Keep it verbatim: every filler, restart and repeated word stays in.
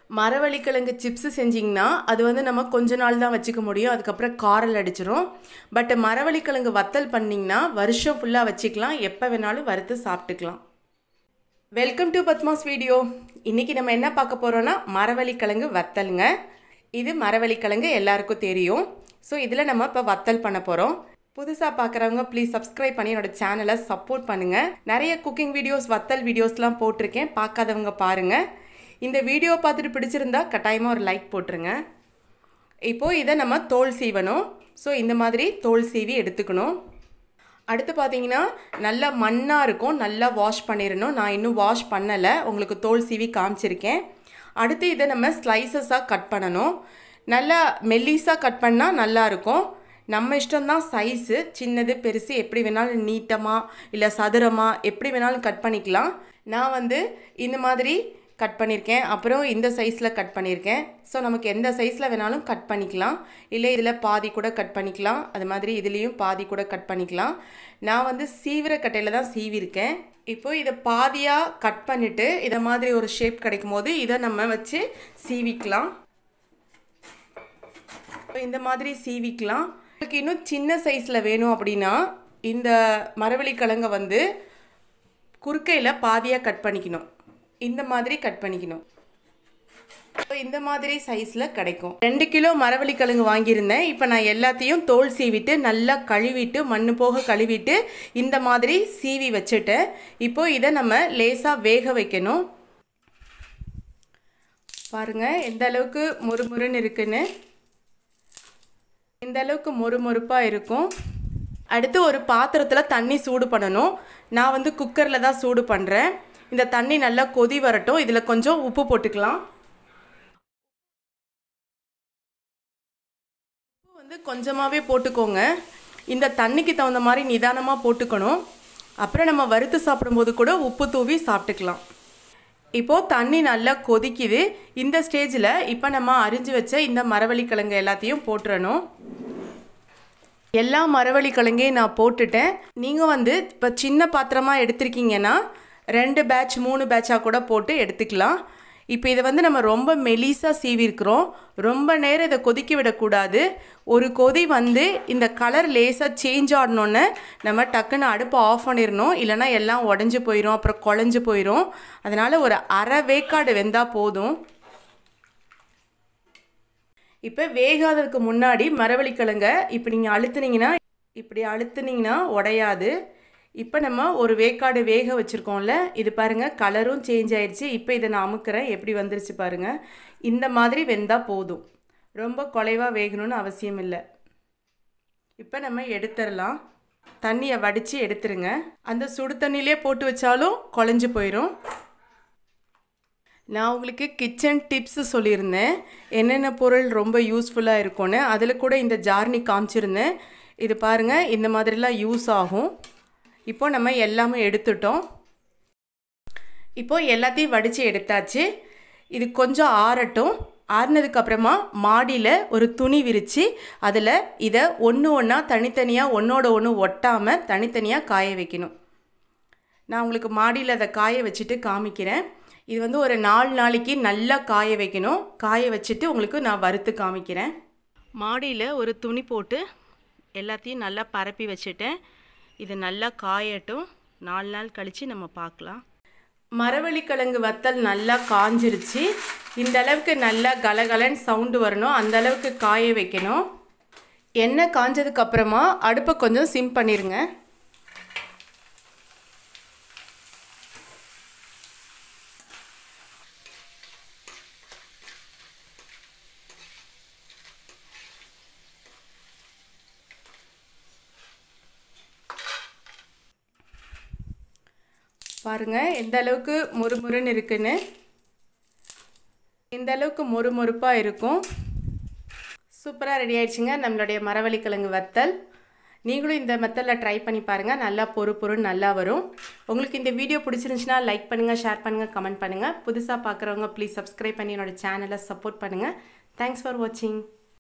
மரவள்ளிக்கிழங்கு chips செஞ்சிங்கன்னா அது வந்து நம்ம கொஞ்ச நாள் தான் வச்சுக்க முடியும், அதுக்கப்புறம் காரல் அடிச்சிடும். பட் மரவள்ளிக்கிழங்கு வத்தல் பண்ணிங்கன்னா வருஷம் ஃபுல்லாக வச்சுக்கலாம், எப்போ வேணாலும் வறுத்து சாப்பிட்டுக்கலாம். Welcome to Padma's video. இன்றைக்கி நம்ம என்ன பார்க்க போகிறோன்னா மரவள்ளிக்கிழங்கு வத்தலுங்க. இது மரவள்ளிக்கிழங்கு எல்லாருக்கும் தெரியும். ஸோ இதில் நம்ம இப்போ வத்தல் பண்ண போகிறோம். புதுசாக பார்க்குறவங்க ப்ளீஸ் சப்ஸ்கிரைப் பண்ணி என்னோடய சேனலை சப்போர்ட் பண்ணுங்கள். நிறைய குக்கிங் வீடியோஸ் வத்தல் வீடியோஸ்லாம் போட்டிருக்கேன், பார்க்காதவங்க பாருங்கள். இந்த வீடியோ பார்த்துட்டு பிடிச்சிருந்தா கட்டாயமாக ஒரு லைக் போட்டுருங்க. இப்போது இதை நம்ம தோல் சீவணும். ஸோ இந்த மாதிரி தோல் சீவி எடுத்துக்கணும். அடுத்து பார்த்தீங்கன்னா நல்லா மண்ணாக இருக்கும், நல்லா வாஷ் பண்ணிடணும். நான் இன்னும் வாஷ் பண்ணலை, உங்களுக்கு தோல் சீவி காமிச்சிருக்கேன். அடுத்து இதை நம்ம ஸ்லைசஸாக கட் பண்ணணும். நல்லா மெல்லிஸாக கட் பண்ணால் நல்லாயிருக்கும். நம்ம இஷ்டம்தான் சைஸு, சின்னது பெருசு எப்படி வேணாலும் நீட்டமாக இல்லை சதுரமாக எப்படி வேணாலும் கட் பண்ணிக்கலாம். நான் வந்து இந்த மாதிரி கட் பண்ணியிருக்கேன், அப்புறம் இந்த சைஸில் கட் பண்ணியிருக்கேன். ஸோ நமக்கு எந்த சைஸில் வேணாலும் கட் பண்ணிக்கலாம். இல்லை இதில் பாதி கூட கட் பண்ணிக்கலாம், அது மாதிரி இதுலேயும் பாதி கூட கட் பண்ணிக்கலாம். நான் வந்து சீவிர கட்டையில் தான் சீவிருக்கேன். இப்போது இதை பாதியாக கட் பண்ணிவிட்டு இதை மாதிரி ஒரு ஷேப் கிடைக்கும் போது இதை நம்ம வச்சு சீவிக்கலாம். இந்த மாதிரி சீவிக்கலாம். உங்களுக்கு இன்னும் சின்ன சைஸில் வேணும் அப்படின்னா இந்த மரவள்ளிக்கிழங்கை வந்து குறுக்கையில் பாதியாக கட் பண்ணிக்கணும், இந்த மாதிரி கட் பண்ணிக்கணும். இந்த மாதிரி சைஸில் கிடைக்கும். ரெண்டு கிலோ மரவள்ளிக்கிழங்கு வாங்கியிருந்தேன். இப்போ நான் எல்லாத்தையும் தோல் சீவிட்டு நல்லா கழுவிட்டு மண் போக கழுவிட்டு இந்த மாதிரி சீவி வச்சுட்டேன். இப்போது இதை நம்ம லேசாக வேக வைக்கணும். பாருங்கள் எந்த அளவுக்கு மொறுமொறுன்னு இருக்குன்னு. இந்த அளவுக்கு மொறுமொறுப்பாக இருக்கும். அடுத்து ஒரு பாத்திரத்தில் தண்ணி சூடு பண்ணணும். நான் வந்து குக்கரில் தான் சூடு பண்ணுறேன். இந்த தண்ணி நல்லா கொதி வரட்டும். இதில் கொஞ்சம் உப்பு போட்டுக்கலாம். உப்பு வந்து கொஞ்சமாகவே போட்டுக்கோங்க. இந்த தண்ணிக்கு தகுந்த மாதிரி நிதானமாக போட்டுக்கணும். அப்புறம் நம்ம வறுத்து சாப்பிடும்போது கூட உப்பு தூவி சாப்பிட்டுக்கலாம். இப்போது தண்ணி நல்லா கொதிக்குது. இந்த ஸ்டேஜில் இப்போ நம்ம அரிஞ்சு வச்ச இந்த மரவள்ளிக்கிழங்கு எல்லாத்தையும் போட்டுறணும். எல்லா மரவள்ளிக்கிழங்கையும் நான் போட்டுட்டேன். நீங்கள் வந்து இப்போ சின்ன பாத்திரமாக எடுத்திருக்கீங்கன்னா ரெண்டு பேட்ச் மூணு பேட்சாக கூட போட்டு எடுத்துக்கலாம். இப்போ இதை வந்து நம்ம ரொம்ப மெலிசாக சீவிருக்கிறோம். ரொம்ப நேரம் இதை கொதிக்க விடக்கூடாது. ஒரு கொதி வந்து இந்த கலர் லேசாக சேஞ்ச் ஆடணுன்னு நம்ம டக்குன்னு அடுப்பை ஆஃப் பண்ணிடணும், இல்லைனா எல்லாம் உடஞ்சி போயிடும், அப்புறம் குழஞ்சி போயிடும். அதனால் ஒரு அரை வேக்காடு வெந்தால் போதும். இப்போ வேகாததுக்கு முன்னாடி மரவள்ளிக்கிழங்கை இப்போ நீங்கள் அழுத்துனீங்கன்னா இப்படி அழுத்துனீங்கன்னா உடையாது. இப்போ நம்ம ஒரு வேக்காடு வேக வச்சுருக்கோம்ல, இது பாருங்கள் கலரும் சேஞ்ச் ஆயிடுச்சு. இப்போ இதை நான் அமுக்கிறேன், எப்படி வந்துருச்சு பாருங்கள். இந்த மாதிரி வெந்தால் போதும், ரொம்ப குலைவாக வேகணும்னு அவசியம் இல்லை. இப்போ நம்ம எடுத்துடலாம். தண்ணியை வடித்து எடுத்துருங்க. அந்த சுடு தண்ணியிலே போட்டு வச்சாலும் குழஞ்சி போயிடும். நான் உங்களுக்கு கிச்சன் டிப்ஸு சொல்லியிருந்தேன், என்னென்ன பொருள் ரொம்ப யூஸ்ஃபுல்லாக இருக்கும்னு. அதில் கூட இந்த ஜார்னி காமிச்சிருந்தேன். இது பாருங்கள் இந்த மாதிரிலாம் யூஸ் ஆகும். இப்போ நம்ம எல்லாமே எடுத்துட்டோம். இப்போது எல்லாத்தையும் வடித்து எடுத்தாச்சு. இது கொஞ்சம் ஆறட்டும். ஆறினதுக்கப்புறமா மாடியில் ஒரு துணி விரித்து அதில் இதை ஒன்று ஒன்றா தனித்தனியாக ஒன்றோட ஒன்று ஒட்டாமல் தனித்தனியாக காய வைக்கணும். நான் உங்களுக்கு மாடியில் அதை காய வச்சுட்டு காமிக்கிறேன். இது வந்து ஒரு நாலு நாளைக்கு நல்லா காய வைக்கணும். காய வச்சுட்டு உங்களுக்கு நான் வறுத்து காமிக்கிறேன். மாடியில் ஒரு துணி போட்டு எல்லாத்தையும் நல்லா பரப்பி வச்சுட்டேன். இது நல்லா காயட்டும். நாலு நாள் கழித்து நம்ம பார்க்கலாம். மரவள்ளிக்கிழங்கு வத்தல் நல்லா காஞ்சிருச்சு. இந்த அளவுக்கு நல்லா கலகலன்னு சவுண்டு வரணும், அந்த அளவுக்கு காய வைக்கணும். எண்ணெய் காஞ்சதுக்கப்புறமா அடுப்பை கொஞ்சம் சிம் பண்ணிடுங்க. பாருங்கள் எந்த அளவுக்கு மொறுமொறுன்னு இருக்குன்னு. இந்த அளவுக்கு மொறுமொறுப்பாக இருக்கும். சூப்பராக ரெடி ஆயிடுச்சுங்க நம்மளுடைய மரவள்ளிக்கிழங்கு வத்தல். நீங்களும் இந்த மெத்தடில் ட்ரை பண்ணி பாருங்கள், நல்லா பொறு பொருன்னு நல்லா வரும். உங்களுக்கு இந்த வீடியோ பிடிச்சிருந்துச்சுன்னா லைக் பண்ணுங்கள், ஷேர் பண்ணுங்கள், கமெண்ட் பண்ணுங்கள். புதுசாக பார்க்குறவங்க ப்ளீஸ் சப்ஸ்கிரைப் பண்ணி என்னோடய சேனலை சப்போர்ட் பண்ணுங்கள். தேங்க்ஸ் ஃபார் வாட்சிங்.